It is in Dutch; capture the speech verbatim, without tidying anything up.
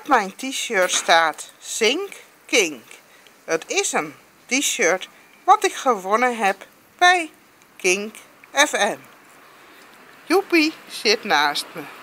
mijn t-shirt staat Zink Kink. Het is een t-shirt wat ik gewonnen heb bij Kink F M. Joepie zit naast me.